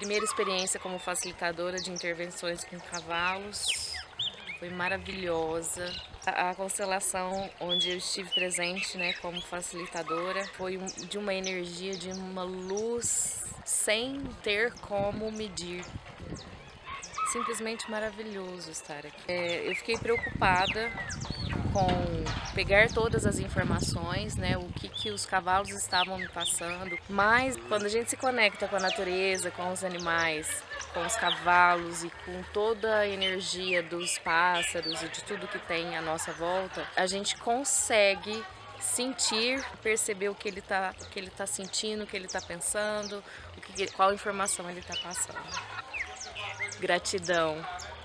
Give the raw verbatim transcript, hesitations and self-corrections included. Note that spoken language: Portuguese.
Primeira experiência como facilitadora de intervenções com cavalos, foi maravilhosa. A, a constelação onde eu estive presente, né, como facilitadora, foi um, de uma energia, de uma luz sem ter como medir. Simplesmente maravilhoso estar aqui. É, eu fiquei preocupada com pegar todas as informações, né, o que, que os cavalos estavam me passando, mas quando a gente se conecta com a natureza, com os animais, com os cavalos e com toda a energia dos pássaros e de tudo que tem à nossa volta, a gente consegue sentir, perceber o que ele está, o que ele tá sentindo, o que ele está pensando, o que, qual informação ele está passando. Gratidão.